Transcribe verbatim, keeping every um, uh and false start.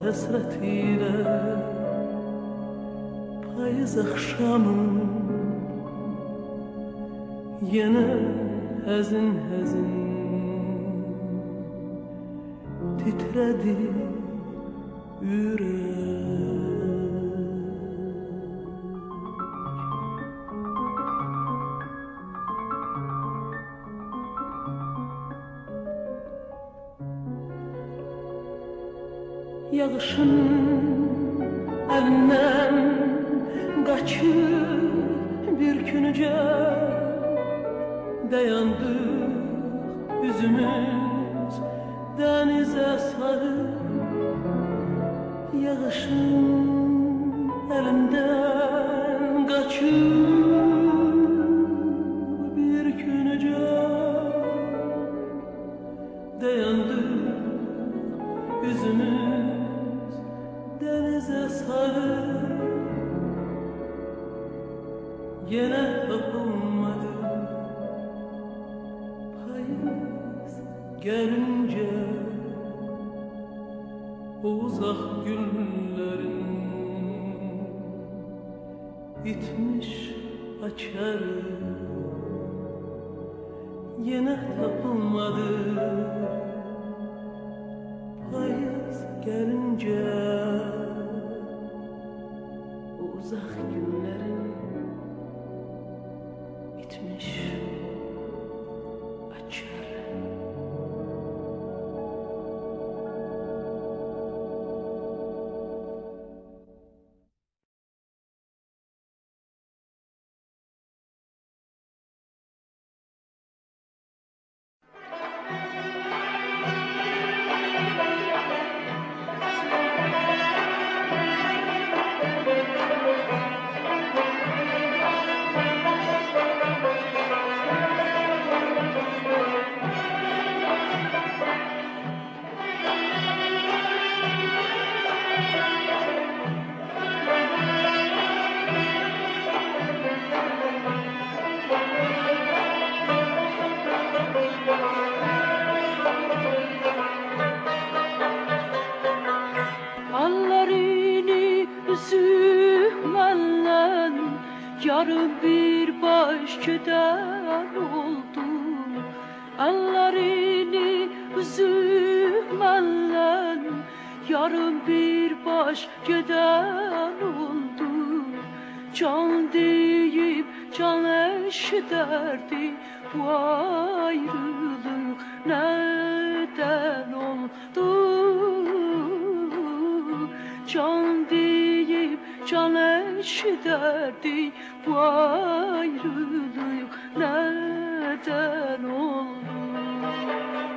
Hasretiyle payız akşamı yine hazin hazin titredi yürek. Yağışın elinden kaçır bir günce dayandık yüzümüz denize sarı. Yağışın elinden kaçır bir günce dayandık yüzümüz denize sarı. Yine tapılmadı payız gelince o uzak günlerin bitmiş açarı. Yine tapılmadı payız gelince o uzak günlerin bitmiş açar. Yarın bir başkadan oldu. Ellerini üzümenle yarın bir başkadan oldu. Can deyip can eşderdi, bu ayrılık neden oldu? Can deyip can eşderdi, bu ayrılık neden oldu?